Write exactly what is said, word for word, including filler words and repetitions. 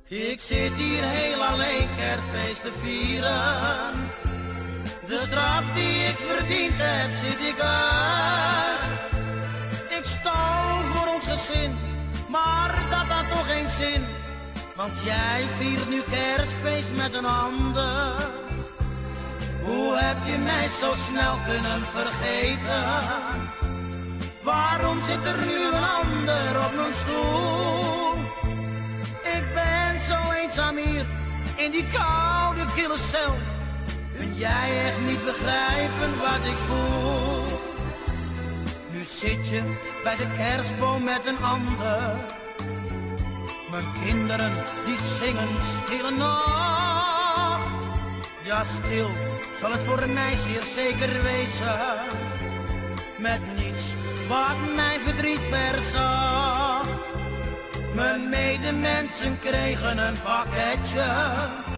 Ik zit hier heel alleen kerstfeest te vieren. De straf die ik verdiend heb, zit ik uit. Ik stal voor ons gezin, maar dat had toch geen zin. Want jij viert nu kerstfeest met een ander. Hoe heb je mij zo snel kunnen vergeten? Waarom zit er nu een ander op mijn stoel? Ik ben zo eenzaam hier, in die koude kille cel. Kun jij echt niet begrijpen wat ik voel? Nu zit je bij de kerstboom met een ander. Mijn kinderen die zingen stille nacht. Ja, stil zal het voor mij zeer zeker wezen. Met niets wat mijn verdriet verzacht. Mijn medemensen kregen een pakketje.